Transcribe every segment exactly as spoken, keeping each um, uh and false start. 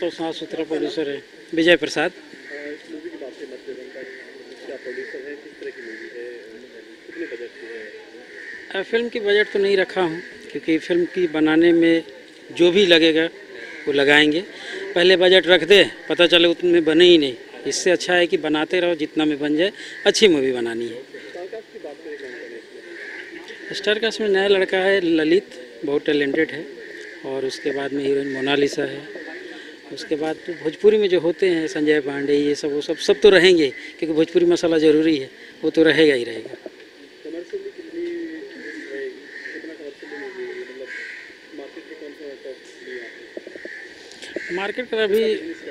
तो साफ सुथरा प्रोड्यूसर है, विजय प्रसाद। फिल्म की बजट तो नहीं रखा हूँ, क्योंकि फिल्म की बनाने में जो भी लगेगा वो लगाएंगे। पहले बजट रख दे, पता चले उतने बने ही नहीं। इससे अच्छा है कि बनाते रहो, जितना में बन जाए। अच्छी मूवी बनानी है। स्टार कास्ट में नया लड़का है ललित, बहुत टैलेंटेड है। और उसके बाद में हीरोइन मोनालिसा है। उसके बाद तो भोजपुरी में जो होते हैं संजय पांडे, ये सब वो सब सब तो रहेंगे, क्योंकि भोजपुरी मसाला ज़रूरी है, वो तो रहेगा ही रहेगा। मार्केट का अभी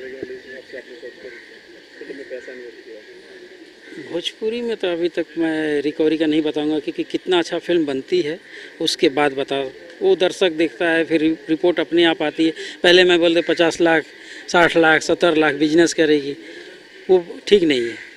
भोजपुरी में तो अभी तक मैं रिकवरी का नहीं बताऊंगा, क्योंकि कितना अच्छा फिल्म बनती है उसके बाद बताओ। वो दर्शक देखता है, फिर रिपोर्ट अपने आप आती है। पहले मैं बोलते पचास लाख, साठ लाख, सत्तर लाख बिजनेस करेगी, वो ठीक नहीं है।